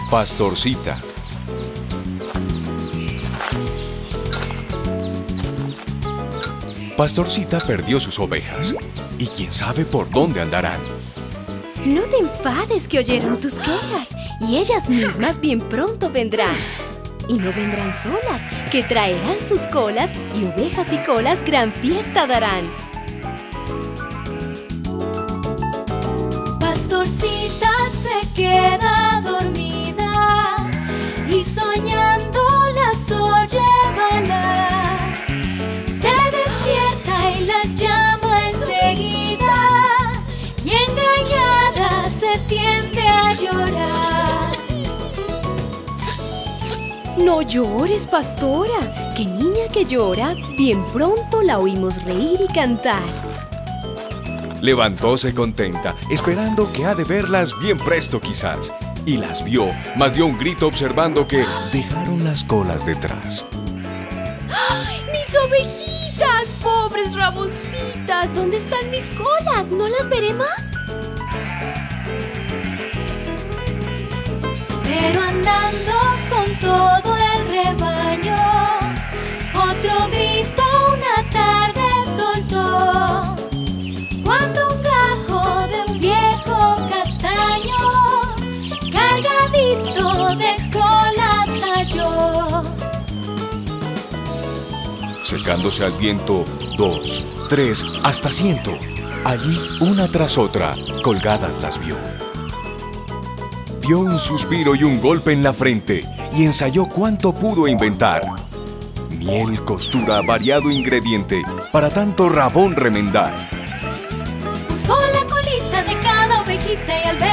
Pastorcita. Pastorcita perdió sus ovejas y quién sabe por dónde andarán. No te enfades que oyeron tus quejas y ellas mismas bien pronto vendrán. Y no vendrán solas, que traerán sus colas y ovejas y colas gran fiesta darán. Pastorcita se queda dormida y soñando las oye bailar. Se despierta y las llama enseguida y engañada se tiende a llorar. No llores, pastora, que niña que llora, bien pronto la oímos reír y cantar. Levantóse contenta, esperando que ha de verlas bien presto quizás. Y las vio, mas dio un grito observando que dejaron las colas detrás. ¡Ay, mis ovejitas! ¡Pobres raboncitas! ¿Dónde están mis colas? ¿No las veré más? Pero andando con todo el rebaño, otro grito una tarde soltó. Cuando un gajo de un viejo castaño, cargadito de colas halló. Secándose al viento, 2, 3, hasta 100. Allí, una tras otra, colgadas las vio. Dio un suspiro y un golpe en la frente y ensayó cuánto pudo inventar. Miel, costura, variado ingrediente para tanto rabón remendar. Buscó la colita de cada ovejita y al ver